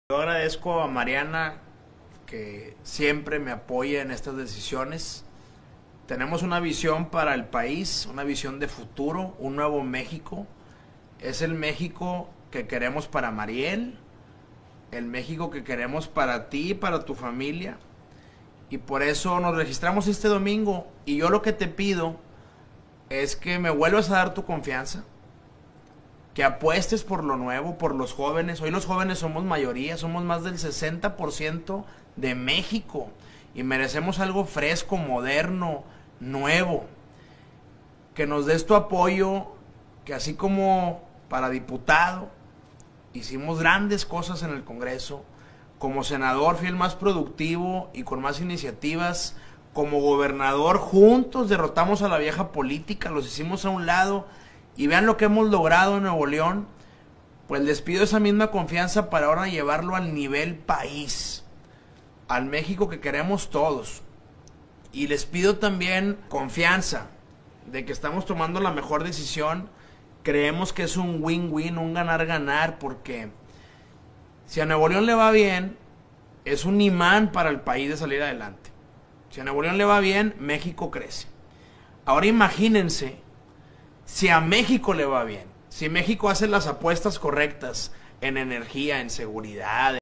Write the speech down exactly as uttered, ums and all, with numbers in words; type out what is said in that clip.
Yo agradezco a Mariana que siempre me apoya en estas decisiones. Tenemos una visión para el país, una visión de futuro, un nuevo México. Es el México que queremos para Mariel, el México que queremos para ti y para tu familia. Y por eso nos registramos este domingo. Y yo lo que te pido es que me vuelvas a dar tu confianza, que apuestes por lo nuevo, por los jóvenes. Hoy los jóvenes somos mayoría, somos más del sesenta por ciento de México y merecemos algo fresco, moderno, nuevo. Que nos des tu apoyo, que así como para diputado hicimos grandes cosas en el Congreso, como senador fui el más productivo y con más iniciativas, como gobernador juntos derrotamos a la vieja política, los hicimos a un lado. Y vean lo que hemos logrado en Nuevo León. Pues les pido esa misma confianza para ahora llevarlo al nivel país, al México que queremos todos. Y les pido también confianza de que estamos tomando la mejor decisión. Creemos que es un win-win, un ganar-ganar, porque si a Nuevo León le va bien, es un imán para el país de salir adelante. Si a Nuevo León le va bien, México crece. Ahora imagínense si a México le va bien, si México hace las apuestas correctas en energía, en seguridad,